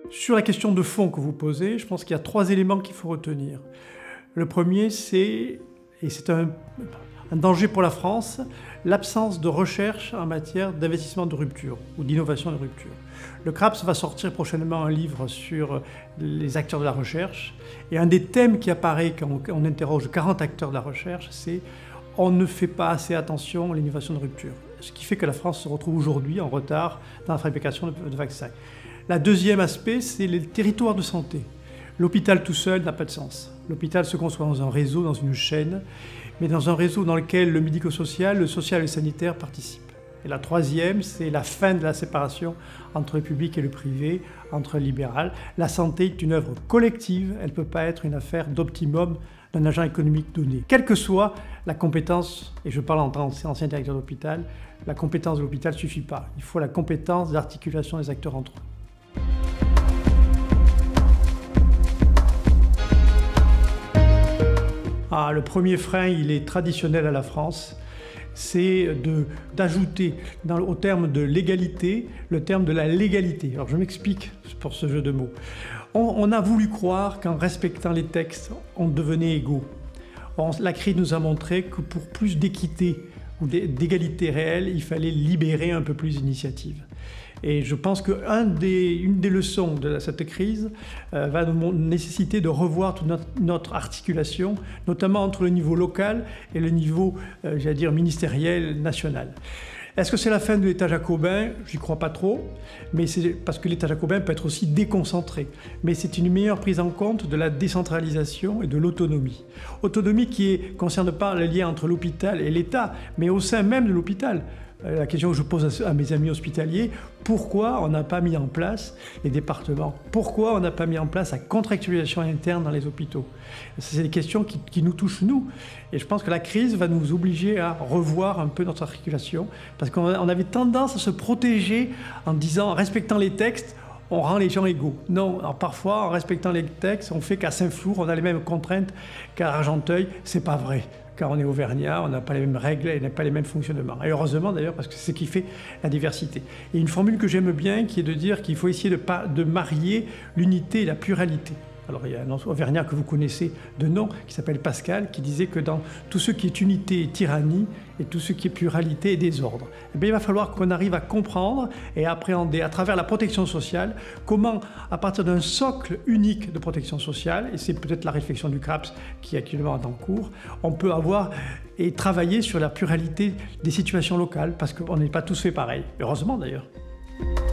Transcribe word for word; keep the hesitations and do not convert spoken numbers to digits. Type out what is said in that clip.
Sur la question de fond que vous posez, je pense qu'il y a trois éléments qu'il faut retenir. Le premier, c'est, et c'est un, un danger pour la France, l'absence de recherche en matière d'investissement de rupture ou d'innovation de rupture. Le CRAPS va sortir prochainement un livre sur les acteurs de la recherche, et un des thèmes qui apparaît quand on interroge quarante acteurs de la recherche, c'est on ne fait pas assez attention à l'innovation de rupture. Ce qui fait que la France se retrouve aujourd'hui en retard dans la fabrication de vaccins. Le deuxième aspect, c'est les territoires de santé. L'hôpital tout seul n'a pas de sens. L'hôpital se conçoit dans un réseau, dans une chaîne, mais dans un réseau dans lequel le médico-social, le social et le sanitaire participent. Et la troisième, c'est la fin de la séparation entre le public et le privé, entre le libéral. La santé est une œuvre collective, elle ne peut pas être une affaire d'optimum d'un agent économique donné. Quelle que soit la compétence, et je parle en tant qu'ancien directeur d'hôpital, la compétence de l'hôpital ne suffit pas. Il faut la compétence d'articulation des acteurs entre eux. Ah, le premier frein, il est traditionnel à la France, c'est d'ajouter au terme de l'égalité le terme de la légalité. Alors je m'explique pour ce jeu de mots. On, on a voulu croire qu'en respectant les textes, on devenait égaux. Or, la crise nous a montré que pour plus d'équité ou d'égalité réelle, il fallait libérer un peu plus d'initiatives. Et je pense qu'une des, des leçons de cette crise euh, va nous nécessiter de revoir toute notre, notre articulation, notamment entre le niveau local et le niveau, euh, j'allais dire, ministériel, national. Est-ce que c'est la fin de l'État jacobin? J'y crois pas trop, mais c'est parce que l'État jacobin peut être aussi déconcentré. Mais c'est une meilleure prise en compte de la décentralisation et de l'autonomie. Autonomie qui ne concerne pas le lien entre l'hôpital et l'État, mais au sein même de l'hôpital. La question que je pose à mes amis hospitaliers, pourquoi on n'a pas mis en place les départements? Pourquoi on n'a pas mis en place la contractualisation interne dans les hôpitaux? C'est des questions qui, qui nous touchent, nous. Et je pense que la crise va nous obliger à revoir un peu notre articulation, parce qu'on avait tendance à se protéger en disant, en respectant les textes, on rend les gens égaux. Non, alors parfois, en respectant les textes, on fait qu'à Saint-Flour, on a les mêmes contraintes qu'à Argenteuil. C'est pas vrai. Car on est auvergnat, on n'a pas les mêmes règles et n'a pas les mêmes fonctionnements. Et heureusement d'ailleurs, parce que c'est ce qui fait la diversité. Et une formule que j'aime bien, qui est de dire qu'il faut essayer de, de marier l'unité et la pluralité. Alors il y a un auvergnat que vous connaissez de nom, qui s'appelle Pascal, qui disait que dans tout ce qui est unité et tyrannie, et tout ce qui est pluralité et désordre, eh bien, il va falloir qu'on arrive à comprendre et à appréhender à travers la protection sociale, comment à partir d'un socle unique de protection sociale, et c'est peut-être la réflexion du CRAPS qui est actuellement en cours, on peut avoir et travailler sur la pluralité des situations locales, parce qu'on n'est pas tous fait pareil, heureusement d'ailleurs.